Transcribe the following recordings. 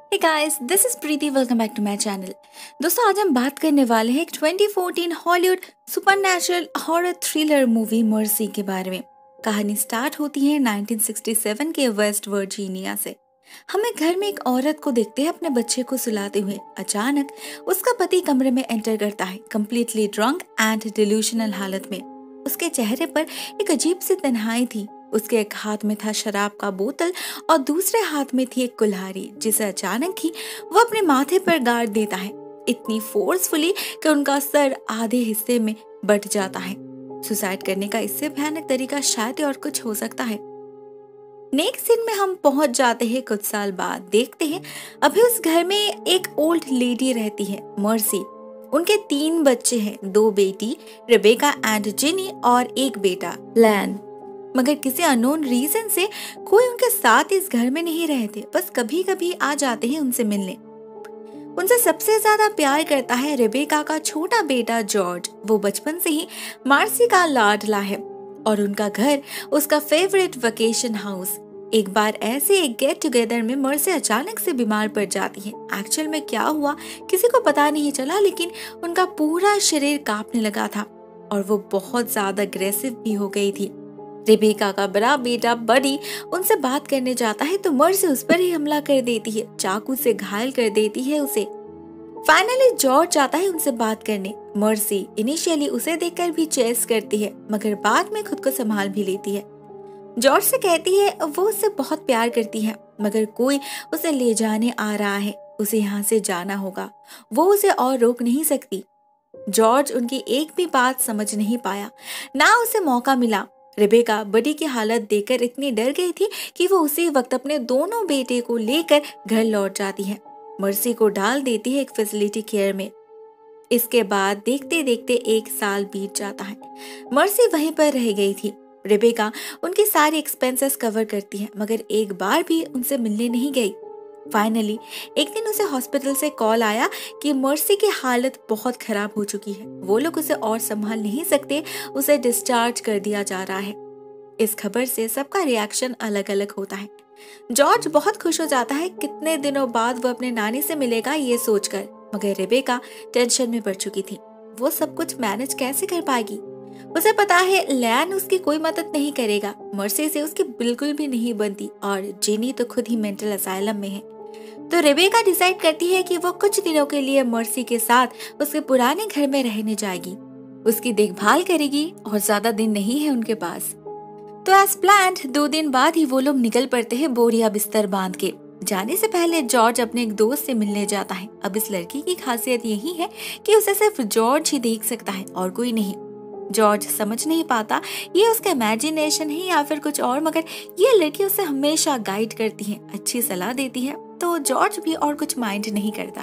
Hey guys, this is Preeti. Welcome back to my channel. दोस्तों, आज हम बात करने वाले हैं एक 2014 Hollywood supernatural horror thriller movie Mercy के बारे में। कहानी स्टार्ट होती है 1967 के वेस्ट वर्जीनिया से। हम एक घर में एक औरत को देखते हैं अपने बच्चे को सुलाते हुए। अचानक उसका पति कमरे में एंटर करता है, कंप्लीटली ड्रंक एंड डिल्यूशनल हालत में। उसके चेहरे पर एक अजीब सी तन्हाई थी। उसके एक हाथ में था शराब का बोतल और दूसरे हाथ में थी एक कुल्हाड़ी, जिसे अचानक ही वो अपने माथे पर गाड़ देता है, इतनी फोर्सफुली कि उनका सर आधे हिस्से में बट जाता है। सुसाइड करने का इससे भयानक तरीका शायद और कुछ हो सकता है। नेक्स्ट सीन में हम पहुंच जाते हैं कुछ साल बाद। देखते हैं अभी उस घर में एक ओल्ड लेडी रहती है, मर्सी। उनके 3 बच्चे हैं, 2 बेटी रेबेका एंड जिनी और एक बेटा लैन। मगर किसी अननोन रीजन से कोई उनके साथ इस घर में नहीं रहते, बस कभी कभी आ जाते हैं उनसे मिलने। उनसे सबसे ज्यादा प्यार करता है रेबेका का छोटा बेटा जॉर्ज। वो बचपन से ही मार्सी का लाडला है और उनका घर उसका फेवरेट वेकेशन हाउस। एक बार ऐसे एक गेट टुगेदर में मर्सी अचानक से बीमार पड़ जाती है। एक्चुअल में क्या हुआ किसी को पता नहीं चला, लेकिन उनका पूरा शरीर कांपने लगा था और वो बहुत ज्यादा अग्रेसिव भी हो गई थी। रेबेका का बड़ा बेटा बडी उनसे बात करने जाता है तो मर्सी उस पर ही हमला कर देती है, चाकू से घायल कर देती है उसे। फाइनली जॉर्ज आता है उनसे बात करने। मर्सी इनिशियली उसे देखकर भी चेस करती है, मगर बाद में खुद को संभाल भी लेती है। जॉर्ज से कहती है वो उससे बहुत प्यार करती है, मगर कोई उसे ले जाने आ रहा है, उसे यहाँ से जाना होगा, वो उसे और रोक नहीं सकती। जॉर्ज उनकी एक भी बात समझ नहीं पाया, ना उसे मौका मिला। रेबेका बडी की हालत देखकर इतनी डर गई थी कि वो उसी वक्त अपने दोनों बेटे को लेकर घर लौट जाती है। मर्सी को डाल देती है एक फैसिलिटी केयर में। इसके बाद देखते देखते 1 साल बीत जाता है। मर्सी वहीं पर रह गई थी। रेबेका उनके सारे एक्सपेंसेस कवर करती है, मगर एक बार भी उनसे मिलने नहीं गई। फाइनली एक दिन उसे हॉस्पिटल से कॉल आया कि मर्सी की हालत बहुत खराब हो चुकी है, वो लोग उसे और संभाल नहीं सकते, उसे डिस्चार्ज कर दिया जा रहा है। इस खबर से सबका रिएक्शन अलग अलग होता है। जॉर्ज बहुत खुश हो जाता है, कितने दिनों बाद वो अपने नानी से मिलेगा ये सोचकर, मगर रेबेका टेंशन में पड़ चुकी थी। वो सब कुछ मैनेज कैसे कर पाएगी। उसे पता है लैन उसकी कोई मदद नहीं करेगा, मर्सी से उसकी बिल्कुल भी नहीं बनती और जेनी तो खुद ही मेंटल असाइलम में है। तो रेबेका डिसाइड करती है कि वो कुछ दिनों के लिए मर्सी के साथ उसके पुराने घर में रहने जाएगी, उसकी देखभाल करेगी और ज्यादा दिन नहीं है उनके पास। तो एज प्लान्ड 2 दिन बाद ही वो लोग निकल पड़ते हैं बोरिया बिस्तर बांध के। जाने से पहले जॉर्ज अपने एक दोस्त से मिलने जाता है। अब इस लड़की की खासियत यही है कि उसे सिर्फ जॉर्ज ही देख सकता है और कोई नहीं। जॉर्ज समझ नहीं पाता ये उसका इमेजिनेशन है या फिर कुछ और, मगर ये लड़की उसे हमेशा गाइड करती है, अच्छी सलाह देती है, तो जॉर्ज भी और कुछ माइंड नहीं करता।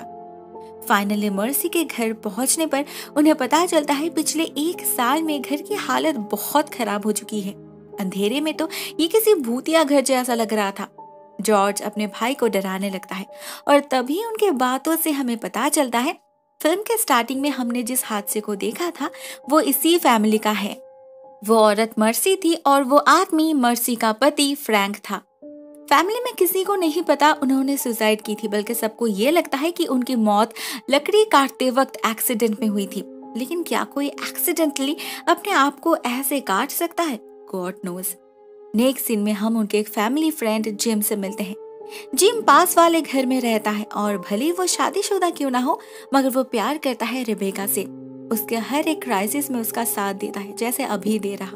फाइनली मर्सी के घर पहुंचने पर उन्हें पता चलता है पिछले 1 साल में घर की हालत बहुत खराब हो चुकी है। अंधेरे में तो ये किसी भूतिया घर जैसा लग रहा था। जॉर्ज अपने भाई को डराने लगता है और तभी उनके बातों से हमें पता चलता है फिल्म के स्टार्टिंग में हमने जिस हादसे को देखा था वो इसी फैमिली का है। वो औरत मर्सी थी और वो आदमी मर्सी का पति फ्रैंक था। फैमिली में किसी को नहीं पता उन्होंने सुसाइड की थी, बल्कि सबको ये लगता है कि उनकी मौत लकड़ी काटते वक्त एक्सीडेंट में हुई थी। लेकिन क्या कोई एक्सीडेंटली अपने आप को ऐसे काट सकता है? God knows. नेक्स्ट सीन में हम उनके एक फैमिली फ्रेंड जिम से मिलते हैं। जिम पास वाले घर में रहता है और भले वो शादीशुदा क्यों ना हो, मगर वो प्यार करता है रेबेका से। उसके हर एक क्राइसिस में उसका साथ देता है, जैसे अभी दे रहा।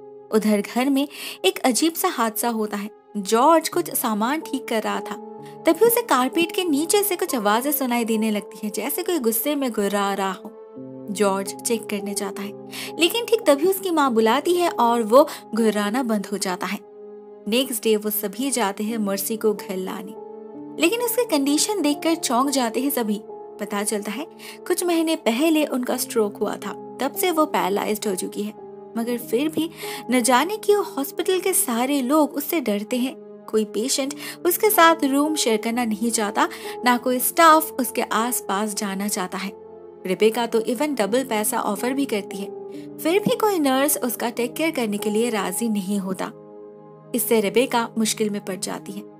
उधर घर में एक अजीब सा हादसा होता है। जॉर्ज कुछ सामान ठीक कर रहा था, तभी उसे कारपेट के नीचे से कुछ आवाजें सुनाई देने लगती है, जैसे कोई गुस्से में गुर्रा रहा हो। जॉर्ज चेक करने जाता है, लेकिन ठीक तभी उसकी माँ बुलाती है और वो गुर्राना बंद हो जाता है। नेक्स्ट डे वो सभी जाते हैं मर्सी को घर लाने, लेकिन उसकी कंडीशन देखकर चौंक जाते हैं सभी। पता चलता है कुछ महीने पहले उनका स्ट्रोक हुआ था, तब से वो पैरालाइज्ड हो चुकी है। मगर फिर भी न जाने क्यों हॉस्पिटल के सारे लोग उससे डरते हैं। कोई पेशेंट उसके साथ रूम शेयर करना नहीं चाहता, ना कोई स्टाफ उसके आसपास जाना चाहता है। रेबेका तो इवन डबल पैसा ऑफर भी करती है, फिर भी कोई नर्स उसका टेक केयर करने के लिए राजी नहीं होता। इससे रेबेका मुश्किल में पड़ जाती है।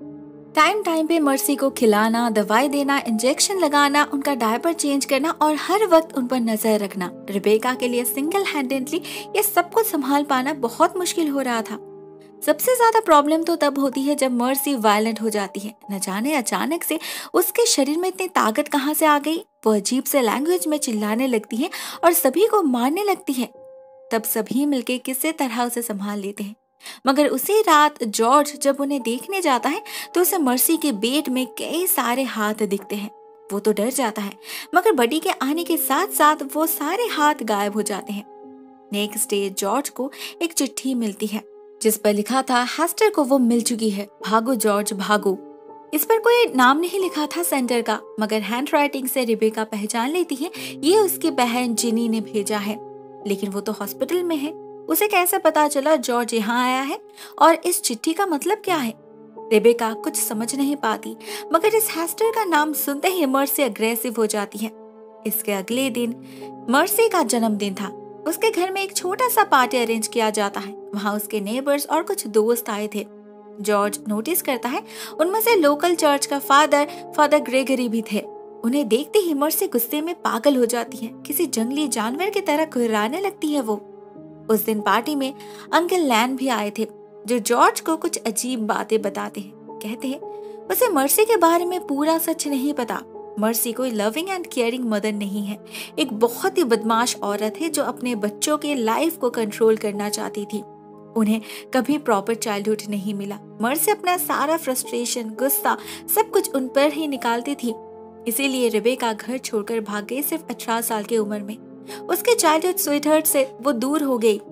टाइम टाइम पे मर्सी को खिलाना, दवाई देना, इंजेक्शन लगाना, उनका डायपर चेंज करना और हर वक्त उन पर नजर रखना। रिबेका के लिए सिंगल हैंडेडली ये सब कुछ संभाल पाना बहुत मुश्किल हो रहा था। सबसे ज्यादा प्रॉब्लम तो तब होती है जब मर्सी वायलेंट हो जाती है। न जाने अचानक से उसके शरीर में इतनी ताकत कहाँ से आ गई। वो अजीब से लैंग्वेज में चिल्लाने लगती है और सभी को मारने लगती है। तब सभी मिलके किसी तरह उसे संभाल लेते हैं। मगर उसी रात जॉर्ज जब उन्हें देखने जाता है तो उसे मर्सी के पेट में कई सारे हाथ दिखते हैं। वो तो डर जाता है, मगर बडी के आने के साथ साथ वो सारे हाथ गायब हो जाते हैं। नेक्स्ट डे जॉर्ज को एक चिट्ठी मिलती है जिस पर लिखा था, हेस्टर को वो मिल चुकी है, भागो जॉर्ज भागो। इस पर कोई नाम नहीं लिखा था सेंटर का, मगर हैंडराइटिंग से रिबेका पहचान लेती है ये उसकी बहन जिनी ने भेजा है। लेकिन वो तो हॉस्पिटल में है, उसे कैसे पता चला जॉर्ज यहाँ आया है और इस चिट्ठी का मतलब क्या है। रिबेका कुछ समझ नहीं पाती, मगर इस हेस्टर का नाम सुनते ही मर्सी अग्रेसिव हो जाती है। इसके अगले दिन मर्सी का जन्मदिन था। उसके घर में एक छोटा सा पार्टी अरेंज किया जाता है। वहाँ उसके नेबर्स और कुछ दोस्त आए थे। जॉर्ज नोटिस करता है उनमें से लोकल चर्च का फादर ग्रेगरी भी थे। उन्हें देखते ही मर्सी गुस्से में पागल हो जाती है। किसी जंगली जानवर की तरह घुर्राने लगती है वो। उस दिन पार्टी में अंकल लैन भी आए थे जो जॉर्ज को कुछ अजीब बातें बताते हैं। कहते हैं उसे मर्सी के बारे में पूरा सच नहीं पता। मर्सी कोई लविंग एंड केयरिंग मदर नहीं है, एक बहुत ही बदमाश औरत है जो अपने बच्चों के लाइफ को कंट्रोल करना चाहती थी। उन्हें कभी प्रॉपर चाइल्डहुड नहीं मिला। मर्सी अपना सारा फ्रस्ट्रेशन, गुस्सा सब कुछ उन पर ही निकालती थी। इसीलिए रिबेका घर छोड़कर भाग गई सिर्फ 18 साल की उम्र में। उसके चाइल्डहुड स्वीटहार्ट से वो दूर हो गई।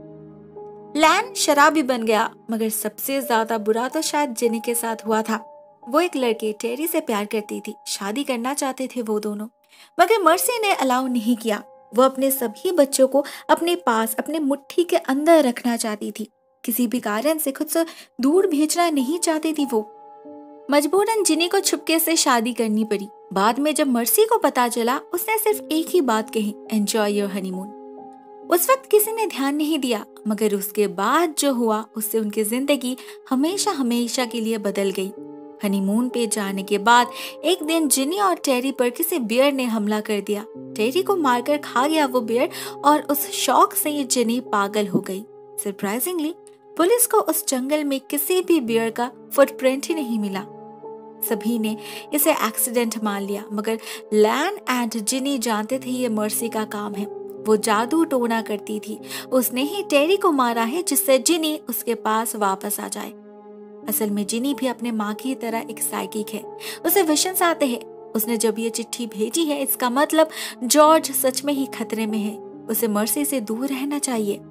लैन शराबी बन गया, मगर सबसे ज्यादा बुरा तो शायद जेनी के साथ हुआ था। वो एक लड़के टेरी से प्यार करती थी, शादी करना चाहते थे वो दोनों, मगर मर्सी ने अलाउ नहीं किया। वो अपने सभी बच्चों को अपने पास, अपने मुट्ठी के अंदर रखना चाहती थी। किसी भी कारण से खुद से दूर भेजना नहीं चाहती थी वो। मजबूरन जिनी को छुपके से शादी करनी पड़ी। बाद में जब मर्सी को पता चला, उसने सिर्फ एक ही बात कही, एंजॉय योर हनीमून। उस वक्त किसी ने ध्यान नहीं दिया, मगर उसके बाद जो हुआ उससे उनकी जिंदगी हमेशा हमेशा के लिए बदल गई। हनीमून पे जाने के बाद एक दिन जिनी और टेरी पर किसी बियर ने हमला कर दिया। टेरी को मारकर खा गया वो बियर और उस शौक से ये जिनी पागल हो गई। सरप्राइजिंगली पुलिस को उस जंगल में किसी भी बियर का फुटप्रिंट ही नहीं मिला। सभी ने इसे एक्सीडेंट मान लिया, मगर लैन एंड जिनी जानते थे ये मर्सी का काम है। वो जादू टोना करती थी। उसने ही टेरी को मारा है जिससे जिनी उसके पास वापस आ जाए। असल में जिनी भी अपने माँ की तरह एक साइकिक है। उसे विशंस आते हैं। उसने जब ये चिट्ठी भेजी है, इसका मतलब जॉर्ज सच में ही खतरे में है। उसे मर्सी से दूर रहना चाहिए।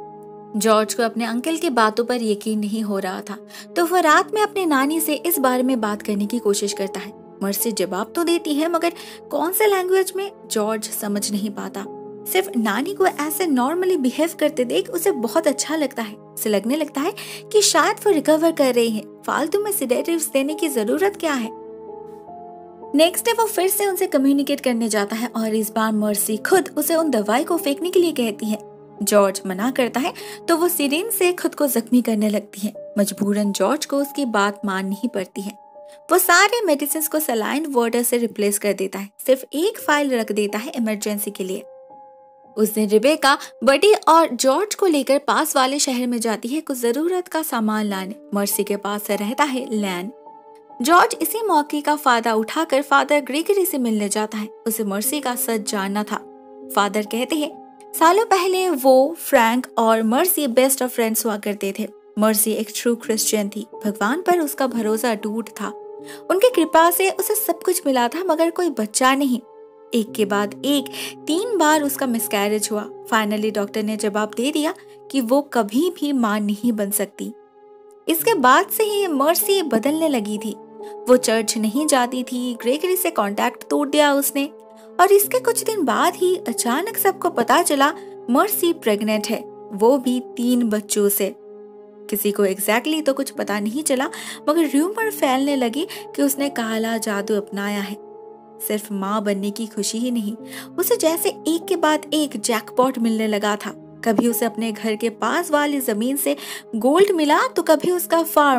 जॉर्ज को अपने अंकल की बातों पर यकीन नहीं हो रहा था, तो वो रात में अपनी नानी से इस बारे में बात करने की कोशिश करता है। मर्सी जवाब तो देती है, मगर कौन से लैंग्वेज में जॉर्ज समझ नहीं पाता। सिर्फ नानी को ऐसे नॉर्मली बिहेव करते देख उसे बहुत अच्छा लगता है। उसे लगने लगता है कि शायद वो रिकवर कर रही है, फालतू में सेडेटिव्स देने की जरूरत क्या है। नेक्स्ट डे वो फिर से उनसे कम्युनिकेट करने जाता है और इस बार मर्सी खुद उसे उन दवाई को फेंकने के लिए कहती है। जॉर्ज मना करता है तो वो सिरिंज से खुद को जख्मी करने लगती है। मजबूरन जॉर्ज को उसकी बात माननी पड़ती है। वो सारे मेडिसिन को सलाइन वाटर से रिप्लेस कर देता है, सिर्फ एक फाइल रख देता है इमरजेंसी के लिए। उस दिन रिबेका बडी और जॉर्ज को लेकर पास वाले शहर में जाती है कुछ जरूरत का सामान लाने। मर्सी के पास रहता है लैन। जॉर्ज इसी मौके का फायदा उठाकर फादर ग्रेगरी से मिलने जाता है। उसे मर्सी का सच जानना था। फादर कहते हैं सालों पहले वो, फ्रैंक और मर्सी बेस्ट ऑफ फ्रेंड्स हुआ करते थे। मर्सी एक ट्रू क्रिश्चियन थी। भगवान पर उसका भरोसा अटूट था। उनकी कृपा से उसे सब कुछ मिला था, मगर कोई बच्चा नहीं। एक के बाद एक 3 बार उसका मिसकैरेज हुआ। फाइनली डॉक्टर ने जवाब दे दिया कि वो कभी भी मां नहीं बन सकती। इसके बाद से ही मर्सी बदलने लगी थी। वो चर्च नहीं जाती थी, ग्रेगरी से कांटेक्ट तोड़ दिया उसने, और इसके कुछ दिन बाद ही अचानक सबको पता चला मर्सी प्रेग्नेंट है, वो भी 3 बच्चों से। किसी को एग्जैक्टली तो कुछ पता नहीं चला, मगर रूमर फैलने लगी कि उसने काला जादू अपनाया है। सिर्फ माँ बनने की खुशी ही नहीं, उसे जैसे एक के बाद एक जैकपॉट मिलने लगा था। कभी उसे अपने घर के पास वाली जमीन से गोल्ड मिला, तो कभी उसका फार्म,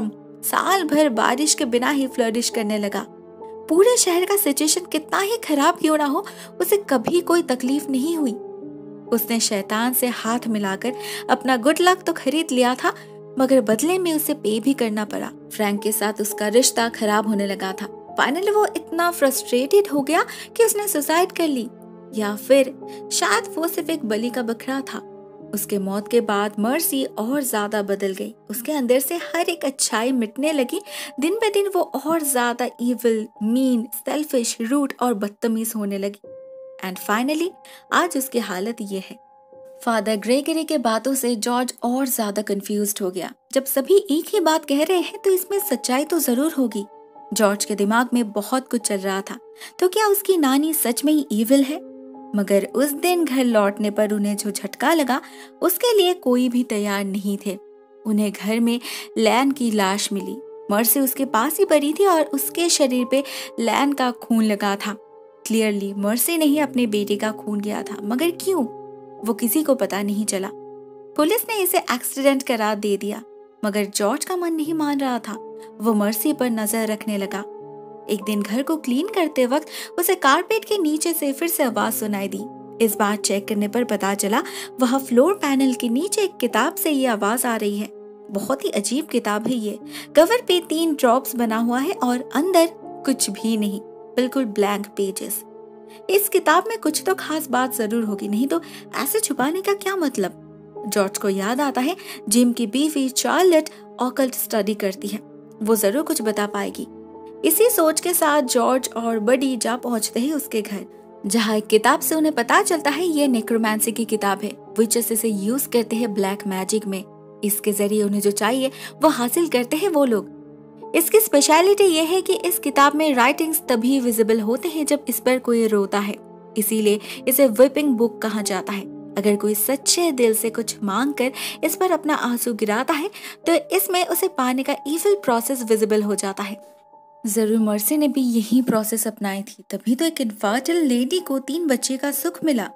साल भर बारिश के बिना ही फ्लरिश करने लगा। पूरे शहर का सिचुएशन कितना ही खराब क्यों ना हो, उसे कभी कोई तकलीफ नहीं हुई। उसने शैतान से हाथ मिलाकर अपना गुड लक तो खरीद लिया था, मगर बदले में उसे पे भी करना पड़ा। फ्रैंक के साथ उसका रिश्ता खराब होने लगा था। फाइनली वो इतना फ्रस्ट्रेटेड हो गया कि उसने सुसाइड कर ली, या फिर शायद वो सिर्फ एक बलि का बकरा था। उसके मौत के बाद मर्सी और ज्यादा बदल गई। उसके अंदर से हर एक अच्छाई मिटने लगी। दिन पे दिन वो और ज्यादा इविल, मीन, सेल्फिश, रूड और बदतमीज होने लगी। एंड फाइनली आज उसकी हालत ये है। फादर ग्रेगरी के बातों से जॉर्ज और ज्यादा कंफ्यूज्ड हो गया। जब सभी एक ही बात कह रहे हैं तो इसमें सच्चाई तो जरूर होगी। जॉर्ज के दिमाग में बहुत कुछ चल रहा था। तो क्या उसकी नानी सच में ही इविल है? मगर उस दिन घर लौटने पर उन्हें जो झटका लगा, उसके लिए कोई भी तैयार नहीं थे। उन्हें घर में लैन की लाश मिली। मर्सी उसके पास ही पड़ी थी और उसके शरीर पे लैन का खून लगा था। क्लियरली मर्सी ने ही अपने बेटे का खून किया था, मगर क्यों, वो किसी को पता नहीं चला। पुलिस ने इसे एक्सीडेंट करार दे दिया, मगर जॉर्ज का मन नहीं मान रहा था। वो मर्सी पर नजर रखने लगा। एक दिन घर को क्लीन करते वक्त उसे कारपेट के नीचे से फिर से आवाज सुनाई दी। इस बार चेक करने पर पता चला वह फ्लोर पैनल के नीचे एक किताब से ये आवाज आ रही है। बहुत ही अजीब किताब है ये। कवर पे 3 ड्रॉप्स बना हुआ है और अंदर कुछ भी नहीं, बिल्कुल ब्लैंक पेजेस। इस किताब में कुछ तो खास बात जरूर होगी, नहीं तो ऐसे छुपाने का क्या मतलब। जॉर्ज को याद आता है जिम की बीवी चार्लेट ऑकल्ट स्टडी करती है, वो जरूर कुछ बता पाएगी। इसी सोच के साथ जॉर्ज और बडी जा पहुंचते हैं उसके घर, जहाँ एक किताब से उन्हें पता चलता है ये नेक्रोमांसी की किताब है। विचेस इसे यूज करते हैं ब्लैक मैजिक में। इसके जरिए उन्हें जो चाहिए वो हासिल करते हैं वो लोग। इसकी स्पेशलिटी ये है कि इस किताब में राइटिंग्स तभी विजिबल होते हैं जब इस पर कोई रोता है, इसीलिए इसे विपिंग बुक कहा जाता है। अगर कोई सच्चे दिल से कुछ मांग कर इस पर अपना आंसू गिराता है तो इसमें उसे पाने का इविल प्रोसेस विजिबल हो जाता है। जरूर मर्सी ने भी यही प्रोसेस अपनाई थी, तभी तो एक इनफर्टाइल लेडी को 3 बच्चे का सुख मिला।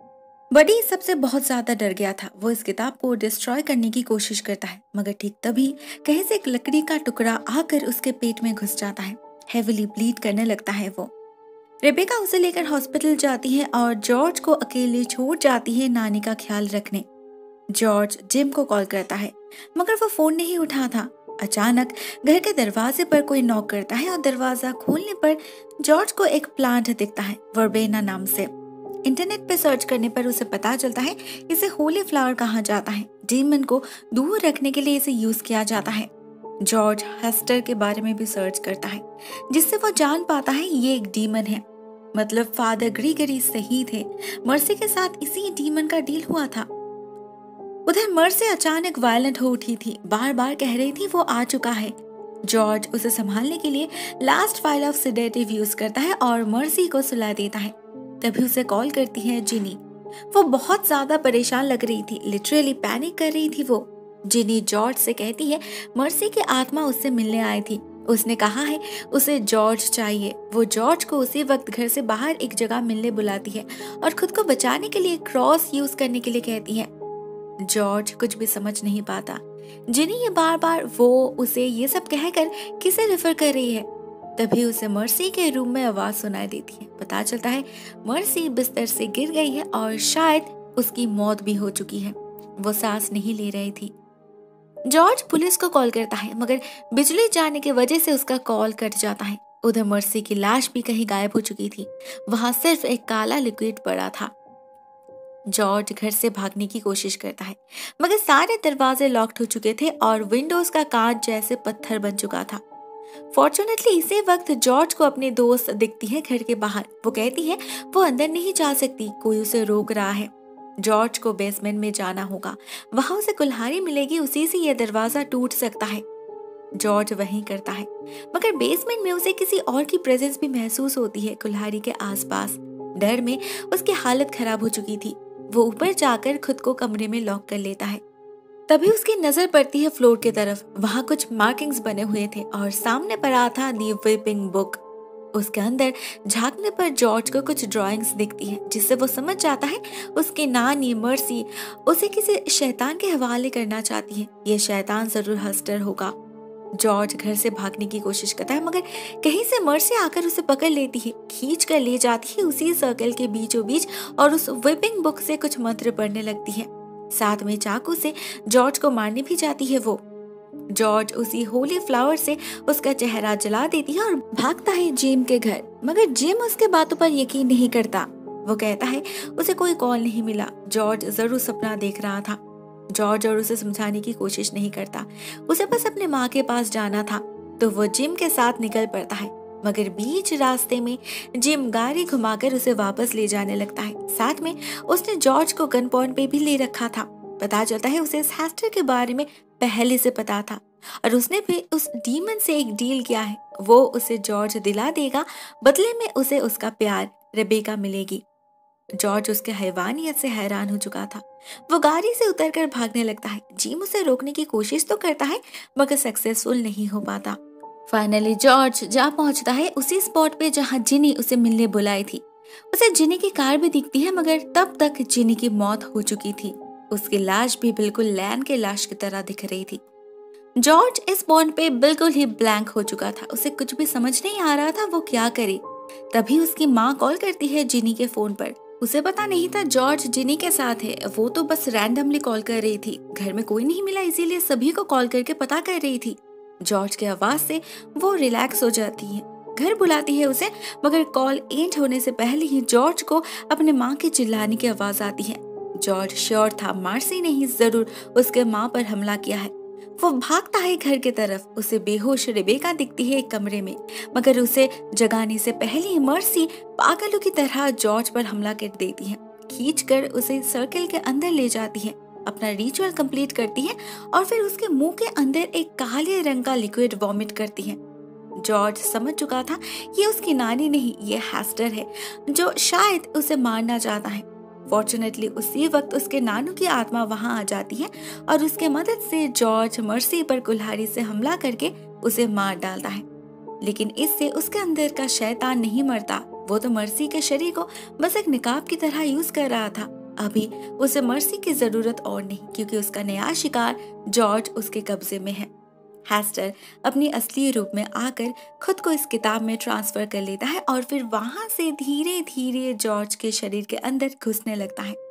बडी सबसे बहुत ज्यादा डर गया था। वो इस किताब को डिस्ट्रॉय करने की कोशिश करता है, मगर ठीक तभी कहीं से एक लकड़ी का टुकड़ा आकर उसके पेट में घुस जाता है। हेविली ब्लीड करने लगता है वो। रेबेका उसे लेकर हॉस्पिटल जाती है और जॉर्ज को अकेले छोड़ जाती है नानी का ख्याल रखने। जॉर्ज जिम को कॉल करता है, मगर वो फोन नहीं उठा था। अचानक घर के दरवाजे पर कोई नॉक करता है और दरवाजा खोलने पर जॉर्ज को एक प्लांट दिखता है, वर्बेना नाम से। इंटरनेट पे सर्च करने पर उसे पता चलता है इसे होली फ्लावर कहा जाता है। डीमन को दूर रखने के लिए इसे यूज किया जाता है। जॉर्ज हेस्टर के बारे में भी सर्च करता है, जिससे वो जान पाता है ये एक डीमन है। मतलब फादर ग्रीगरी सही थे, मर्सी के साथ इसी डीमन का डील हुआ था। उधर मर्सी अचानक वायलेंट हो उठी थी, बार बार कह रही थी वो आ चुका है। जॉर्ज उसे संभालने के लिए last vial of sedative use करता है और मर्सी को सुला देता है। तभी उसे कॉल करती है जिनी। वो बहुत ज्यादा परेशान लग रही थी, लिटरली पैनिक कर रही थी वो। जिनी जॉर्ज से कहती है मर्सी की आत्मा उससे मिलने आई थी। उसने कहा है उसे जॉर्ज चाहिए। वो जॉर्ज को उसी वक्त घर से बाहर एक जगह मिलने बुलाती है और खुद को बचाने के लिए क्रॉस यूज करने के लिए कहती है। जॉर्ज कुछ भी समझ नहीं पाता। जिनी ये बार बार वो उसे ये सब कहकर किसे रेफर कर रही है। तभी उसे मर्सी के रूम में आवाज सुनाई देती है। पता चलता है मर्सी बिस्तर से गिर गई है और शायद उसकी मौत भी हो चुकी है। वो सांस नहीं ले रही थी। जॉर्ज पुलिस को कॉल करता है, मगर बिजली जाने की वजह से उसका कॉल कट जाता है। उधर मर्सी की लाश भी कहीं गायब हो चुकी थी। वहां सिर्फ एक काला लिक्विड पड़ा था। जॉर्ज घर से भागने की कोशिश करता है, मगर सारे दरवाजे लॉक्ड हो चुके थे और विंडोज का कांच जैसे पत्थर बन चुका था। फॉर्चुनेटली इसी वक्त जॉर्ज को अपनी दोस्त दिखती है घर के बाहर। वो कहती है वो अंदर नहीं जा सकती, कोई उसे रोक रहा है। जॉर्ज को बेसमेंट में जाना होगा, वहां उसे कुल्हाड़ी मिलेगी, उसी से यह दरवाजा टूट सकता है। जॉर्ज वहीं करता है, मगर बेसमेंट में उसे किसी और की प्रेजेंस भी महसूस होती है कुल्हाड़ी के आसपास। डर में उसकी हालत खराब हो चुकी थी। वो ऊपर जाकर खुद को कमरे में लॉक कर लेता है। तभी उसकी नजर पड़ती है फ्लोर की तरफ। वहां कुछ मार्किंग्स बने हुए थे और सामने पड़ा था दी विपिंग बुक। उसके अंदर झांकने पर जॉर्ज को कुछ ड्राइंग्स दिखती है, जिससे वो समझ जाता है उसकी नानी मर्सी उसे किसी शैतान के हवाले करना चाहती है। ये शैतान जरूर हस्टर होगा। जॉर्ज घर से भागने की कोशिश करता है, मगर कहीं से मर्सी आकर उसे पकड़ लेती है, खींच कर ले जाती है उसी सर्कल के बीचों बीच और उस व्हिपिंग बुक से कुछ मंत्र पढ़ने लगती है। साथ में चाकू से जॉर्ज को मारने भी जाती है वो। जॉर्ज उसी होली फ्लावर से उसका चेहरा जला देती है और भागता है जिम के घर, मगर जिम उसके बातों पर यकीन नहीं करता। वो कहता है उसे कोई कॉल नहीं मिला, जॉर्ज जरूर सपना देख रहा था। जॉर्ज और उसे समझाने की कोशिश नहीं करता, उसे बस अपने माँ के पास जाना था, तो वो जिम के साथ निकल पड़ता है। मगर बीच रास्ते में जिम गाड़ी घुमाकर उसे वापस ले जाने लगता है। साथ में उसने जॉर्ज को गन पॉइंट पे भी ले रखा था। पता चलता है उसे इस हेस्टर के बारे में पहले से पता था और उसने भी उस डीमन से एक डील किया है, वो उसे जॉर्ज दिला देगा, बदले में उसे उसका प्यार रेबेका मिलेगी। जॉर्ज उसके हैवानियत से हैरान हो चुका था। वो गाड़ी से उतरकर भागने लगता है। जिम उसे रोकने की कोशिश तो करता है मगर सक्सेसफुल नहीं हो पाता। फाइनली जॉर्ज जा पहुंचता है उसी स्पॉट पे जहां जिनी उसे मिलने बुलाई थी। उसे जिनी की कार भी दिखती है, मगर तब तक जिनी की मौत हो चुकी थी। उसकी लाश भी बिल्कुल लैन के लाश की तरह दिख रही थी। जॉर्ज इस पॉइंट पे बिल्कुल ही ब्लैंक हो चुका था, उसे कुछ भी समझ नहीं आ रहा था वो क्या करे। तभी उसकी माँ कॉल करती है जिनी के फोन पर। उसे पता नहीं था जॉर्ज जिनी के साथ है, वो तो बस रैंडमली कॉल कर रही थी। घर में कोई नहीं मिला इसीलिए सभी को कॉल करके पता कर रही थी। जॉर्ज की आवाज से वो रिलैक्स हो जाती है, घर बुलाती है उसे, मगर कॉल एंड होने से पहले ही जॉर्ज को अपने माँ के चिल्लाने की आवाज आती है। जॉर्ज श्योर था मार्सी ने ही जरूर उसके माँ पर हमला किया है। वो भागता है घर की तरफ। उसे बेहोश रेबेका दिखती है एक कमरे में, मगर उसे जगाने से पहले ही मर्सी पागलों की तरह जॉर्ज पर हमला कर देती है, खींचकर उसे सर्कल के अंदर ले जाती है, अपना रिचुअल कंप्लीट करती है और फिर उसके मुंह के अंदर एक काले रंग का लिक्विड वॉमिट करती है। जॉर्ज समझ चुका था ये उसकी नानी नहीं, ये हेस्टर है जो शायद उसे मारना चाहता है। फॉर्चुनेटली उसी वक्त उसके नानू की आत्मा वहां आ जाती है और उसके मदद से जॉर्ज मर्सी पर कुल्हाड़ी से हमला करके उसे मार डालता है। लेकिन इससे उसके अंदर का शैतान नहीं मरता, वो तो मर्सी के शरीर को बस एक निकाब की तरह यूज कर रहा था। अभी उसे मर्सी की जरूरत और नहीं, क्योंकि उसका नया शिकार जॉर्ज उसके कब्जे में है। हेस्टर अपनी असली रूप में आकर खुद को इस किताब में ट्रांसफर कर लेता है और फिर वहां से धीरे धीरे जॉर्ज के शरीर के अंदर घुसने लगता है।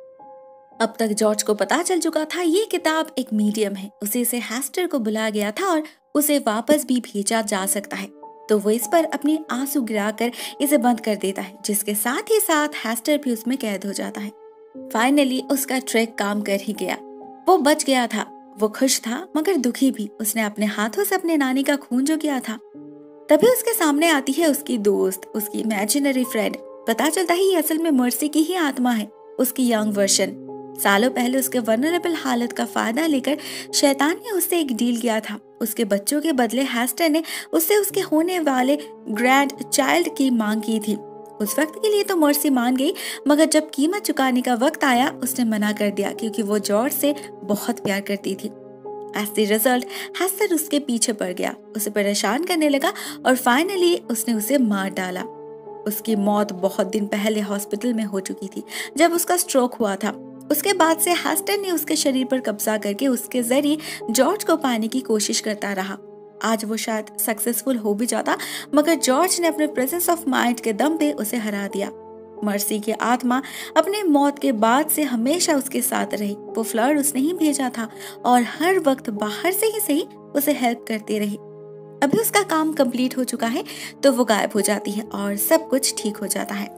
अब तक जॉर्ज को पता चल चुका था ये किताब एक मीडियम है, उसे इसे हेस्टर को बुलाया गया था और उसे वापस भी भेजा जा सकता है, तो वो इस पर अपनी आंसू गिराकर इसे बंद कर देता है, जिसके साथ ही साथ हेस्टर भी उसमें कैद हो जाता है। फाइनली उसका ट्रैक काम कर ही गया, वो बच गया था। वो खुश था मगर दुखी भी, उसने अपने हाथों से अपने नानी का खून जो किया था। तभी उसके सामने आती है उसकी दोस्त, उसकी इमेजिनरी फ्रेंड। पता चलता है ये असल में मर्सी की ही आत्मा है, उसकी यंग वर्जन। सालों पहले उसके वल्नरेबल हालत का फायदा लेकर शैतान ने उससे एक डील किया था। उसके बच्चों के बदले हेस्टर ने उससे उसके होने वाले ग्रैंड चाइल्ड की मांग की थी। उस वक्त के लिए तो मर्सी मान गई, मगर जब कीमत चुकाने का वक्त आया उसने मना कर दिया, क्योंकि वो जॉर्ज से बहुत प्यार करती थी। एज द रिजल्ट हेस्टर उसके पीछे पड़ गया, उसे परेशान करने लगा और फाइनली उसने उसे मार डाला। उसकी मौत बहुत दिन पहले हॉस्पिटल में हो चुकी थी जब उसका स्ट्रोक हुआ था। उसके बाद से हेस्टर ने उसके शरीर पर कब्जा करके उसके जरिए जॉर्ज को पाने की कोशिश करता रहा। आज वो शायद सक्सेसफुल हो भी जाता, मगर जॉर्ज ने अपने प्रेजेंस ऑफ माइंड के दम पे उसे हरा दिया। मर्सी की आत्मा अपने मौत के बाद से हमेशा उसके साथ रही। वो फ्लर्ट उसने ही भेजा था और हर वक्त बाहर से ही सही उसे हेल्प करती रही। अभी उसका काम कंप्लीट हो चुका है तो वो गायब हो जाती है और सब कुछ ठीक हो जाता है।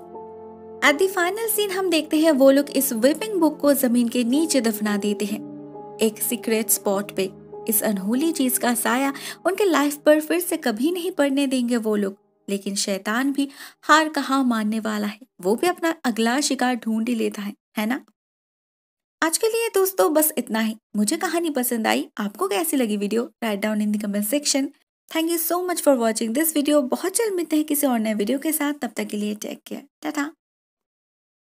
एट द फाइनल सीन हम देखते हैं वो लोग इस व्हिपिंग बुक को जमीन के नीचे दफना देते हैं, एक सीक्रेट स्पॉट पे। इस अनहोली चीज का साया उनके लाइफ पर फिर से कभी नहीं पड़ने देंगे वो लोग। लेकिन शैतान भी हार कहाँ मानने वाला है, वो भी अपना अगला शिकार ढूंढ ही लेता है ना। आज के लिए दोस्तों बस इतना ही। मुझे कहानी पसंद आई, आपको कैसी लगी video, write down in the comment section. Thank you so much for watching this video. बहुत जल्द मिलते हैं किसी और नए वीडियो के साथ, तब तक के लिए टेक केयर, टाटा।